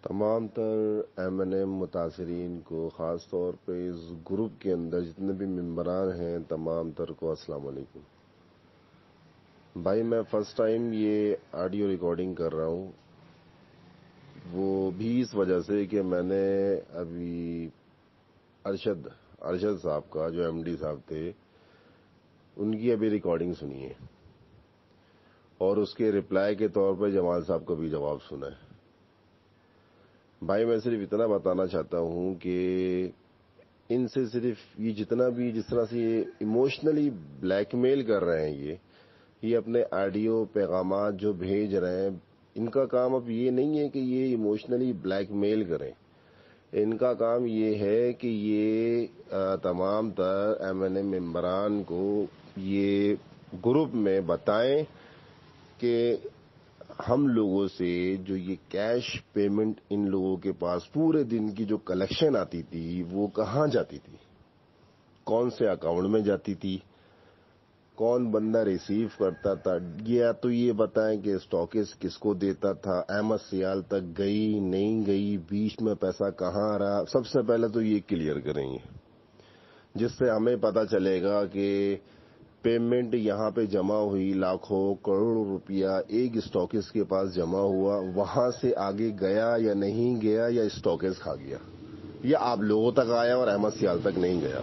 तमाम तर एम मुतासरीन को ख़ास तौर पे इस ग्रुप के अंदर जितने भी मेंबरान हैं तमाम तर को अस्सलाम वालेकुम। भाई मैं फ़र्स्ट टाइम ये ऑडियो रिकॉर्डिंग कर रहा हूँ, वो भी इस वजह से कि मैंने अभी अरशद साहब का जो एमडी साहब थे उनकी अभी रिकॉर्डिंग सुनी है और उसके रिप्लाई के तौर पर जमाल साहब का भी जवाब सुना है। भाई मैं सिर्फ इतना बताना चाहता हूं कि इनसे सिर्फ ये जिस तरह से ये इमोशनली ब्लैकमेल कर रहे हैं, ये अपने ऑडियो पैगामात जो भेज रहे हैं, इनका काम अब ये नहीं है कि ये इमोशनली ब्लैकमेल करें। इनका काम ये है कि ये तमाम तर एमएनएम मेंबरान को ये ग्रुप में बताएं कि हम लोगों से जो ये कैश पेमेंट इन लोगों के पास पूरे दिन की जो कलेक्शन आती थी वो कहाँ जाती थी, कौन से अकाउंट में जाती थी, कौन बंदा रिसीव करता था, या तो ये बताएं कि स्टॉकिस्ट किसको देता था, अहमद सियाल तक गई नहीं गई, बीच में पैसा कहाँ रहा। सबसे पहले तो ये क्लियर करेंगे जिससे हमें पता चलेगा कि पेमेंट यहाँ पे जमा हुई, लाखों करोड़ों रुपया एक स्टॉकिस्ट के पास जमा हुआ, वहां से आगे गया या नहीं गया, या स्टॉकिस्ट खा गया, या आप लोगों तक आया और अहमद सियाल तक नहीं गया।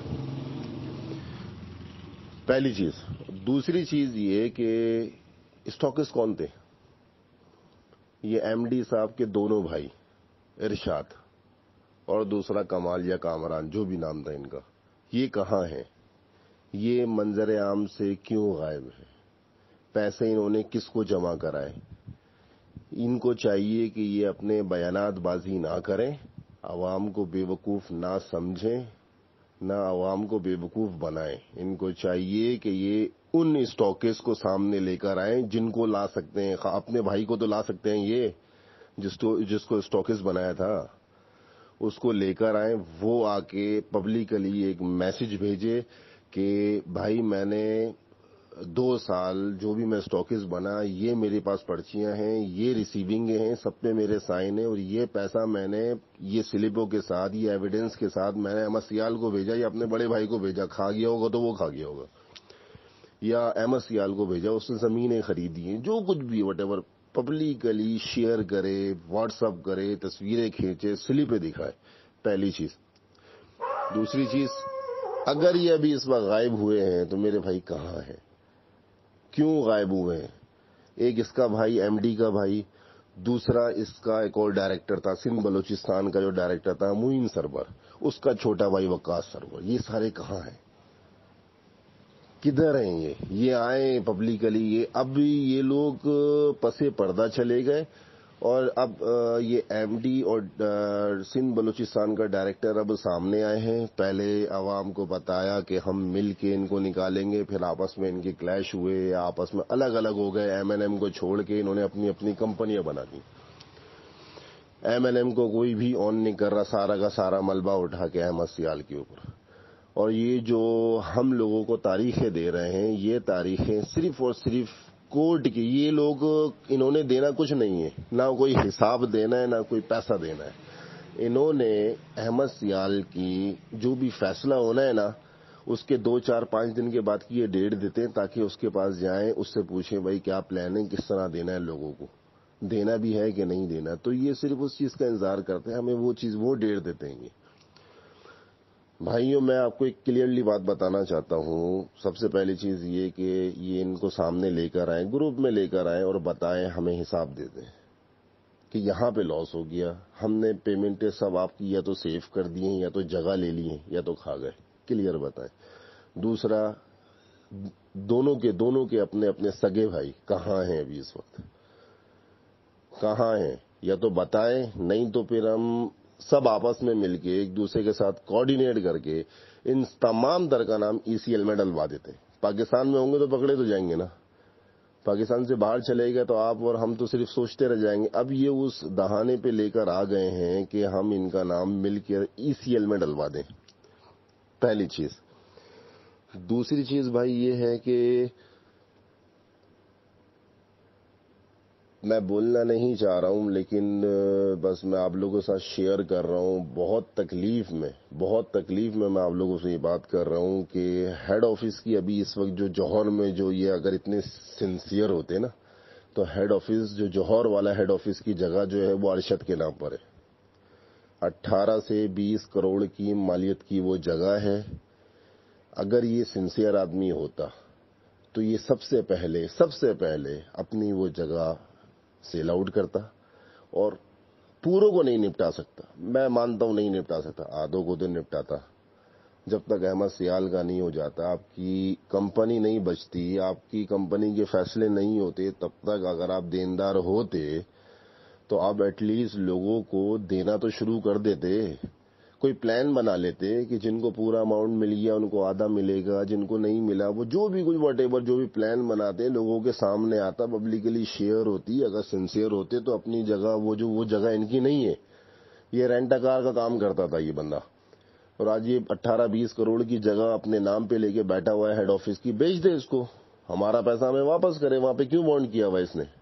पहली चीज। दूसरी चीज ये कि स्टॉकिस्ट कौन थे। ये एमडी साहब के दोनों भाई इरशाद और दूसरा कमाल या कामरान, जो भी नाम था इनका, ये कहाँ हैं, ये मंजर आम से क्यों गायब है, पैसे इन्होंने किसको जमा कराए। इनको चाहिए कि ये अपने बयानात बाजी ना करें, आवाम को बेवकूफ ना समझें, ना आवाम को बेवकूफ बनाएं। इनको चाहिए कि ये उन स्टॉकिस्ट को सामने लेकर आएं जिनको ला सकते हैं। अपने भाई को तो ला सकते हैं, ये जिसको स्टॉकिस्ट बनाया था उसको लेकर आए, वो आके पब्लिकली एक मैसेज भेजे कि भाई मैंने 2 साल जो भी मैं स्टॉकिस्ट बना, ये मेरे पास पर्चियां हैं, ये रिसीविंग हैं, सब पे मेरे साइन है, और ये पैसा मैंने ये स्लिपों के साथ, ये एविडेंस के साथ मैंने अहमद सियाल को भेजा या अपने बड़े भाई को भेजा। खा गया होगा तो वो खा गया होगा, या अहमद सियाल को भेजा, उसने जमीनें खरीदी हैं, जो कुछ भी वटेवर पब्लिकली शेयर करे, व्हाट्सअप करे, तस्वीरें खींचे, स्लिपें दिखाए। पहली चीज। दूसरी चीज, अगर ये अभी इस वक्त गायब हुए हैं तो मेरे भाई कहाँ हैं, क्यों गायब हुए हैं। एक इसका भाई एमडी का भाई, दूसरा इसका एक और डायरेक्टर था सिंध बलूचिस्तान का, जो डायरेक्टर था मुइन सरवर, उसका छोटा भाई वक्कास सरवर। ये सारे कहाँ हैं, किधर हैं ये आए पब्लिकली। ये अब ये लोग पसे पर्दा चले गए और अब ये एमडी और सिंध बलूचिस्तान का डायरेक्टर अब सामने आए हैं। पहले आवाम को बताया कि हम मिल के इनको निकालेंगे, फिर आपस में इनके क्लैश हुए, या आपस में अलग अलग हो गए। एमएनएम को छोड़ के इन्होंने अपनी अपनी कंपनियां बना दी। एमएनएम को कोई भी ऑन नहीं कर रहा, सारा का सारा मलबा उठा के अहमद सियाल के ऊपर। और ये जो हम लोगों को तारीखें दे रहे हैं, ये तारीखें सिर्फ और सिर्फ कोर्ट की। ये लोग, इन्होंने देना कुछ नहीं है, ना कोई हिसाब देना है, ना कोई पैसा देना है। इन्होंने अहमद सियाल की जो भी फैसला होना है ना, उसके 2, 4, 5 दिन के बाद की ये डेट देते हैं ताकि उसके पास जाएं, उससे पूछें भाई क्या प्लान है, किस तरह देना है, लोगों को देना भी है कि नहीं देना। तो ये सिर्फ उस चीज का इंतजार करते हैं, हमें वो डेट देते हैं। भाइयों, मैं आपको एक क्लियरली बात बताना चाहता हूं। सबसे पहली चीज ये कि ये इनको सामने लेकर आए, ग्रुप में लेकर आए और बताएं, हमें हिसाब दे दें कि यहां पे लॉस हो गया, हमने पेमेंटें सब आपकी या तो सेव कर दी हैं, या तो जगह ले ली हैं, या तो खा गए। क्लियर बताएं। दूसरा, दोनों के अपने अपने सगे भाई कहाँ हैं अभी इस वक्त, कहाँ हैं, या तो बताएं, नहीं तो फिर हम सब आपस में मिलके एक दूसरे के साथ कोऑर्डिनेट करके इन तमाम दर का नाम ईसीएल में डलवा देते हैं। पाकिस्तान में होंगे तो पकड़े तो जाएंगे ना, पाकिस्तान से बाहर चले गए तो आप और हम तो सिर्फ सोचते रह जाएंगे। अब ये उस दहाने पे लेकर आ गए हैं कि हम इनका नाम मिलकर ईसीएल में डलवा दें। पहली चीज। दूसरी चीज भाई ये है कि میں بولنا نہیں چاہ رہا ہوں، لیکن بس میں آپ لوگوں کے ساتھ شیئر کر رہا ہوں. بہت تکلیف میں میں آپ لوگوں سے یہ بات کر رہا ہوں کہ ہیڈ آفس کی ابھی اس وقت جو جوہر میں جو یہ اگر اتنے سنسیئر ہوتے نا تو ہیڈ آفس جو جوہر والا ہیڈ آفس کی جگہ جو ہے وہ ارشد کے نام پر ہے. 18 سے 20 کروڑ کی مالیت کی وہ جگہ ہے. اگر یہ سنسیئر آدمی ہوتا تو یہ سب سے پہلے اپنی وہ جگہ سیل آؤٹ کرتا اور پوروں کو نہیں نپٹا سکتا. میں مانتا ہوں نہیں نپٹا سکتا، آدھوں کو تو نپٹاتا. جب تک احمد سیال کا نہیں ہو جاتا، آپ کی کمپنی نہیں بچتی، آپ کی کمپنی کے فیصلے نہیں ہوتے، تب تک اگر آپ دیندار ہوتے تو آپ ایٹ لیسٹ لوگوں کو دینا تو شروع کر دیتے. کوئی پلان بنا لیتے کہ جن کو پورا اماؤنٹ مل گیا ان کو آدھا ملے گا، جن کو نہیں ملا وہ جو بھی کچھ واٹ ایور جو بھی پلان بناتے لوگوں کے سامنے آتا، پبلکلی شیئر ہوتی. اگر سنسیئر ہوتے تو اپنی جگہ وہ جگہ ان کی نہیں ہے، یہ رینٹ کار کا کام کرتا تھا یہ بندہ، اور آج یہ 18-20 کروڑ کی جگہ اپنے نام پہ لے کے بیٹھا ہوا ہے ہیڈ آفس کی. بیچ دے اس کو، ہمارا پیسہ ہمیں واپس کرے. وہاں پہ کیوں بانڈ کیا ہوا اس نے؟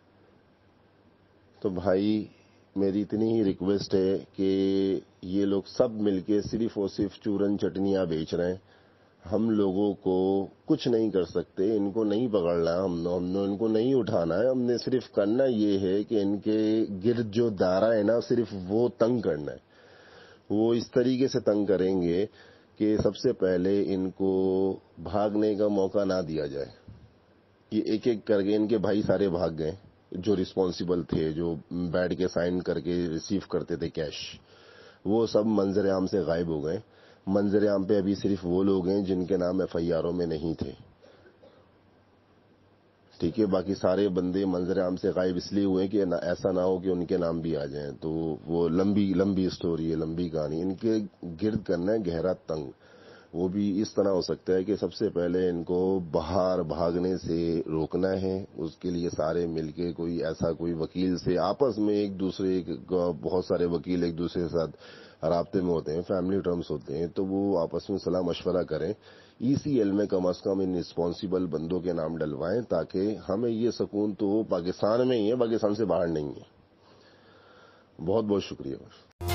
تو بھائی میری اتنی ہی ریکویسٹ ہے کہ یہ لوگ سب مل کے صرف اور صرف چورن چٹنیاں بیچ رہے ہیں. ہم لوگوں کو کچھ نہیں کر سکتے، ان کو نہیں پکڑنا ہے، ہم نے ان کو نہیں اٹھانا ہے. ہم نے صرف کرنا یہ ہے کہ ان کے گرد جو دائرہ ہے نا صرف وہ تنگ کرنا ہے. وہ اس طریقے سے تنگ کریں گے کہ سب سے پہلے ان کو بھاگنے کا موقع نہ دیا جائے. یہ ایک ایک کر کے ان کے بھائی سارے بھاگ گئے جو رسپانسبل تھے، جو بیٹھ کے سائن کر کے ریسیو کرتے تھے کیش، وہ سب منظر عام سے غائب ہو گئے. منظر عام پہ ابھی صرف وہ لوگ ہیں جن کے نام ایف آئی آروں میں نہیں تھے. ٹھیک ہے، باقی سارے بندے منظر عام سے غائب اس لیے ہوئے کہ ایسا نہ ہو کہ ان کے نام بھی آ جائیں. تو وہ لمبی اسٹوری ہے، لمبی کہانی. ان کے گرد کرنا ہے گہرا تنگ. وہ بھی اس طرح ہو سکتا ہے کہ سب سے پہلے ان کو باہر بھاگنے سے روکنا ہے. اس کے لیے سارے مل کے کوئی وکیل سے آپس میں ایک دوسرے، بہت سارے وکیل ایک دوسرے کے ساتھ رابطے میں ہوتے ہیں، فیملی ٹرمز ہوتے ہیں، تو وہ آپس میں صلاح مشورہ کریں. ای سی ایل میں کم از کم ان رسپانسبل بندوں کے نام ڈلوائیں تاکہ ہمیں یہ سکون تو پاکستان میں ہی ہے، پاکستان سے باہر نہیں ہے. بہت بہت شکریہ.